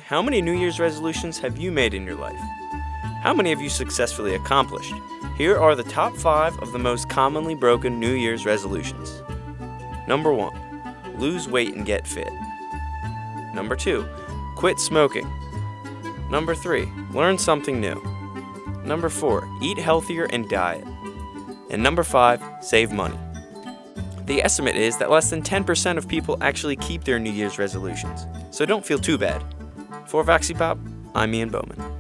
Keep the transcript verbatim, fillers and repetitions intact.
how many New Year's resolutions have you made in your life? How many have you successfully accomplished? Here are the top five of the most commonly broken New Year's resolutions. Number one, lose weight and get fit. Number two, quit smoking. Number three, learn something new. Number four, eat healthier and diet. And number five, save money. The estimate is that less than ten percent of people actually keep their New Year's resolutions, so don't feel too bad. For VoxyPop, I'm Ian Bowman.